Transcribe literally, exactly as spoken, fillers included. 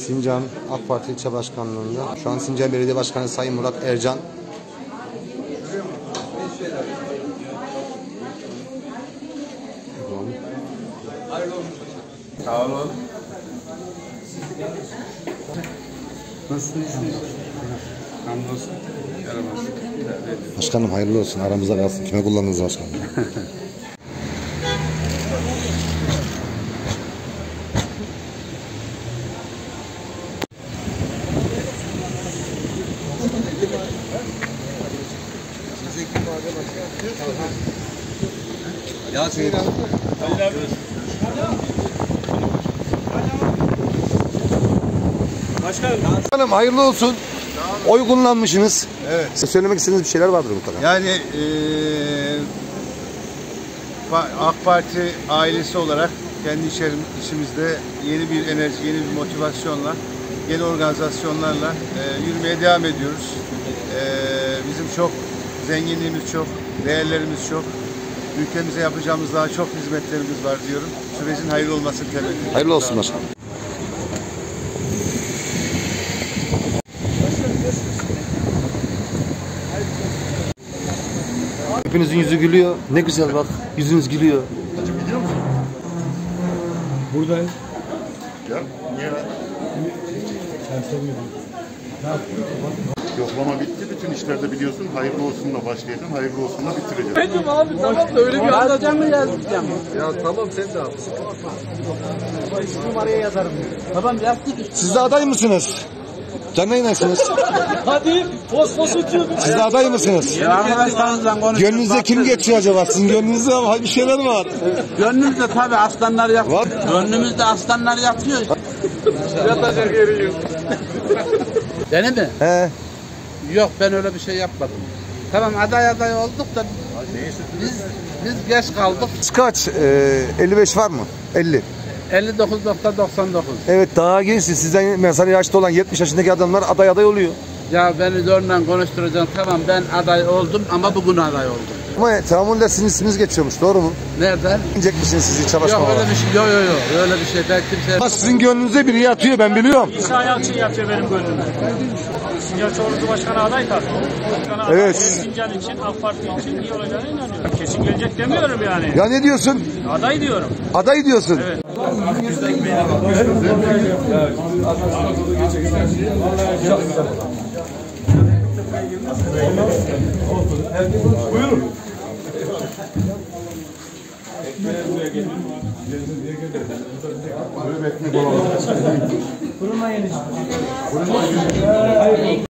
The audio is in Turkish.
Sincan AK Parti İlçe Başkanlığı'nda. Şu an Sincan Belediye Başkanı Sayın Murat Ercan. Sağ olun. Nasılsınız? Hamdolsun. Yaramaz. Başkanım hayırlı olsun. Aramızda kalsın. Kime kullandınız başkanım? Yasin. Başkanım hayırlı olsun. Oy kullanmışsınız. Evet. Size söylemek istediğiniz bir şeyler vardır mutlaka. Yani eee AK Parti ailesi olarak kendi içimizde yeni bir enerji, yeni bir motivasyonla, yeni organizasyonlarla e, yürümeye devam ediyoruz. E, bizim çok zenginliğimiz çok, değerlerimiz çok. Ülkemize yapacağımız daha çok hizmetlerimiz var diyorum. Sürecin hayırlı olmasını temenni ediyorum. Hayırlı olsun başkanım. Hepinizin yüzü gülüyor. Ne güzel bak. Yüzünüz gülüyor. Buradayım. Ya, niye? Yoklama bitti. Bütün işlerde biliyorsun. Hayırlı olsunla başlayacağım. Hayırlı olsunla bitireceğim. Benim abi tamam da öyle bir anlatacağım mı yazacağım? Ya tamam sen de abi. Numaraya yazarım. Tamam yazdık. Siz de aday mısınız? Canına inersiniz. Hadi fosfos uçuyor. Siz de aday mısınız? Ya arkadaşlarınızla konuşuyoruz. Gönlünüzde kim geçiyor acaba? Sizin gönlünüzde bir şeyler var. Gönlümüzde tabii aslanlar yatıyor. Var. Gönlümüzde aslanlar yatıyor. Yatacak yeri yok. Beni mi? He. Yok ben öyle bir şey yapmadım. Tamam aday aday olduk da biz biz geç kaldık. Kaç? Ee, elli beş var mı? elli. elli dokuz nokta doksan dokuz. Evet daha gençsiniz. Sizden mesela yaşta olan yetmiş yaşındaki adamlar aday aday oluyor. Ya beni dörtten konuşturacaksın. Tamam ben aday oldum ama bugün aday oldum. Ama tamamıyla sizin isminiz geçiyormuş. Doğru mu? Nerede? İnecek misiniz sizi Yok çalışmalara? öyle bir şey. Yok yok yok. Öyle bir şey. Ben kimseye... Ama sizin gönlünüzde biri yatıyor ben biliyorum. İsa Yalçın yatıyor benim gönlümde. Sincan Çoğunluğu Başkanı aday tabii. Başkanı Evet. aday Sincan için, AK Parti için iyi olacağına inanıyorum. Kesin gelecek demiyorum yani. Ya ne diyorsun? Aday diyorum. Aday diyorsun. Evet. Buyurun. Böyle bekle. Fırına yemiş.